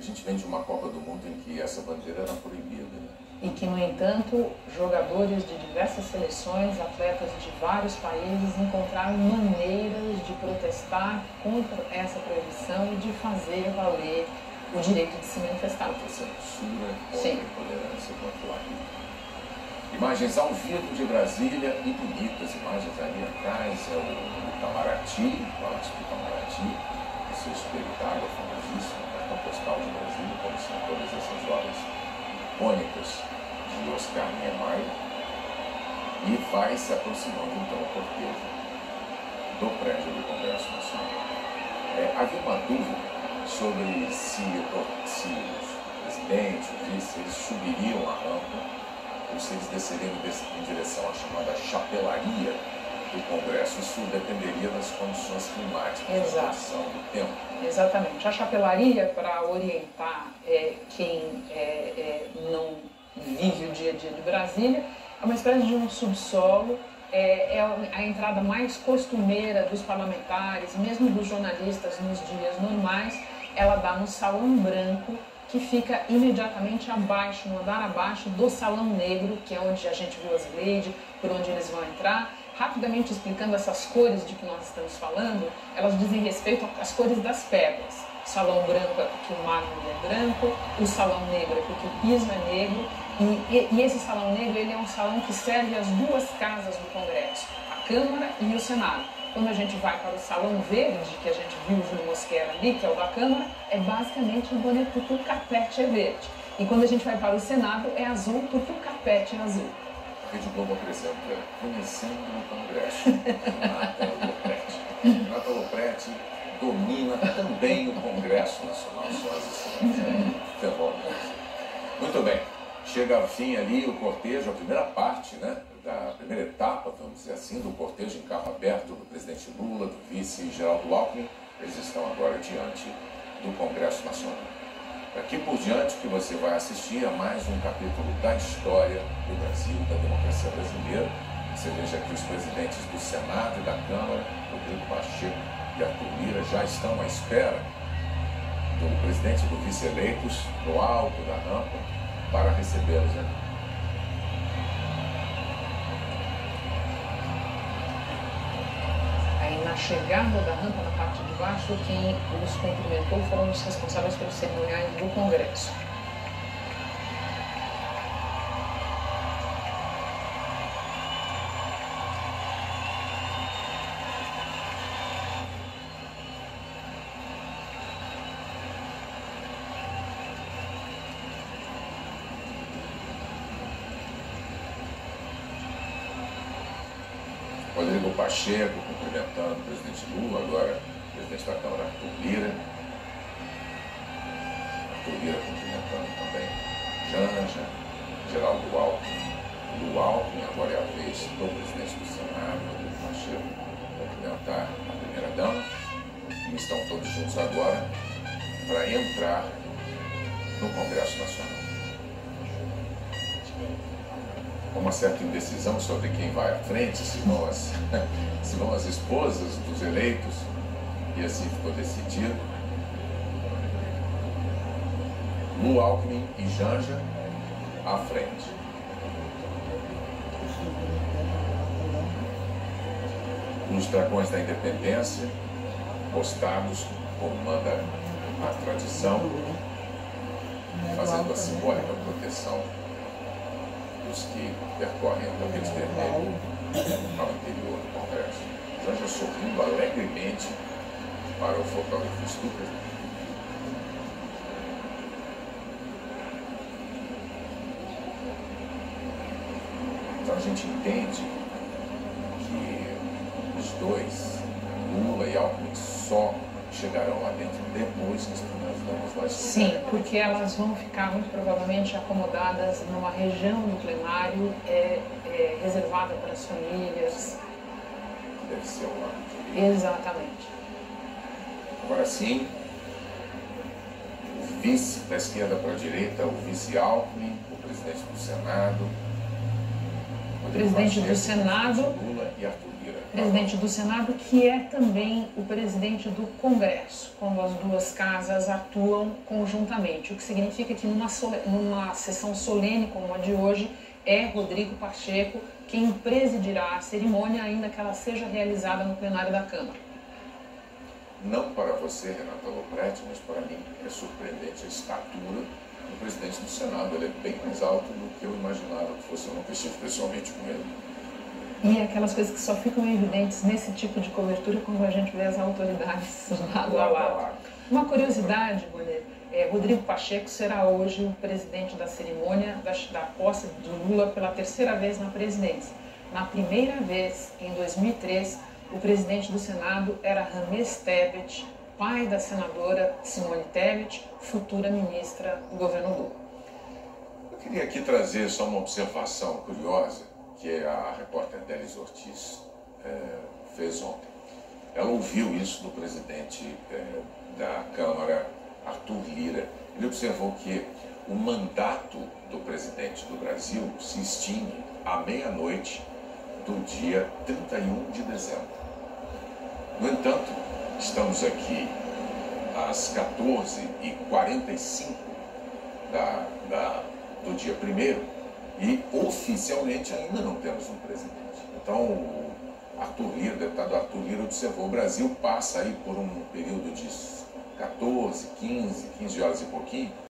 gente vem de uma Copa do Mundo em que essa bandeira era proibida, né? E que, no entanto, jogadores de diversas seleções, atletas de vários países encontraram maneiras de protestar contra essa proibição e de fazer valer o direito de se manifestar. Contra a censura, contra Sim. a intolerância, contra o arrimo. Imagens ao vivo de Brasília e bonitas imagens ali atrás, é o Itamaraty, o Palácio do Itamaraty, o seu espelho d'água famosíssimo, o cartão postal de Brasília, como são todas essas obras icônicas de Oscar Niemeyer, e vai se aproximando então o cortejo do prédio do Congresso Nacional. Havia uma dúvida sobre se os presidentes, os vice, eles subiriam a rampa ou se eles desceriam em direção à chamada chapelaria do Congresso. Isso dependeria das condições climáticas, da condição do tempo. Exatamente. A chapelaria, para orientar quem não vive o dia a dia de Brasília, é uma espécie de um subsolo, é a entrada mais costumeira dos parlamentares, mesmo dos jornalistas nos dias normais. Ela dá no Salão Branco, que fica imediatamente abaixo, no andar abaixo do Salão Negro, que é onde a gente viu as Gleide, por onde eles vão entrar. Rapidamente explicando essas cores de que nós estamos falando, elas dizem respeito às cores das pedras. O Salão Branco é porque o mármore é branco, o Salão Negro é porque o piso é negro, e esse Salão Negro ele é um salão que serve as duas casas do Congresso, a Câmara e o Senado. Quando a gente vai para o Salão Verde, que a gente viu o Júlio Mosquera ali, que é o da Câmara, é basicamente bonito porque o carpete é verde. E quando a gente vai para o Senado, é azul porque o carpete é azul. A Rede Globo apresenta Conhecendo o Congresso, Renata Lopretti. Renata Lopretti domina também o Congresso Nacional, senhoras e senhores. Fenômeno. Muito bem. Chega ao fim ali o cortejo, a primeira parte, né, da primeira etapa, vamos dizer assim, do cortejo em carro aberto do presidente Lula, do vice Geraldo Alckmin. Eles estão agora diante do Congresso Nacional. Daqui por diante, o que você vai assistir é mais um capítulo da história do Brasil, da democracia brasileira. Você veja aqui os presidentes do Senado e da Câmara, Rodrigo Pacheco e Arthur Lira, já estão à espera do presidente e do vice eleitos no alto da rampa para recebê-los, né? Aí na chegada da rampa, na parte de baixo, quem os cumprimentou foram os responsáveis pelos cerimoniais do Congresso. Rodrigo Pacheco cumprimentando o presidente Lula, agora o presidente da Câmara, Arthur Lira. Arthur Lira cumprimentando também Janja, Geraldo Alckmin. Do Alckmin, agora é a vez do presidente do Senado, Rodrigo Pacheco, cumprimentar a primeira-dama. E estão todos juntos agora para entrar no Congresso Nacional. Uma certa indecisão sobre quem vai à frente, se vão as esposas dos eleitos, e assim ficou decidido. Lula, Alckmin e Janja à frente. Os dragões da independência, postados como manda a tradição, fazendo a simbólica proteção dos que percorrem o tapete vermelho ao interior do Congresso. Janja sorrindo alegremente para o fotógrafo Stucker. Então a gente entende que os dois, Lula e Alckmin, só chegarão lá dentro depois que as primeiras damas lá estiverem. Sim, porque elas vão ficar muito provavelmente acomodadas numa região do plenário reservada para as famílias. Deve ser o lado de... Exatamente. Agora sim, o vice da esquerda para a direita, o vice Alckmin, o presidente do Senado, O presidente do Senado, Lula e Arthur Lira. presidente do Senado, que é também o presidente do Congresso, quando as duas casas atuam conjuntamente, o que significa que numa sessão solene como a de hoje, é Rodrigo Pacheco quem presidirá a cerimônia, ainda que ela seja realizada no plenário da Câmara. Não para você, Renata Lopretti, mas para mim é surpreendente a estatura do presidente do Senado. Ele é bem mais alto do que eu imaginava que fosse. Eu nunca estive pessoalmente com ele. E aquelas coisas que só ficam evidentes nesse tipo de cobertura quando a gente vê as autoridades lado a lado. Uma curiosidade, Bonner, Rodrigo Pacheco será hoje o presidente da cerimônia da posse de Lula pela terceira vez na presidência. Na primeira vez, em 2003, o presidente do Senado era Ramés Tebet, pai da senadora Simone Tebet, futura ministra do governo Lula. Eu queria aqui trazer só uma observação curiosa que a repórter Delis Ortiz fez ontem. Ela ouviu isso do presidente da Câmara, Arthur Lira. Ele observou que o mandato do presidente do Brasil se extingue à meia-noite do dia 31 de dezembro. No entanto, estamos aqui às 14h45 do dia 1º e oficialmente ainda não temos um presidente. Então, o Arthur Lira, o deputado Arthur Lira, observou o Brasil passa aí por um período de 15 horas e pouquinho,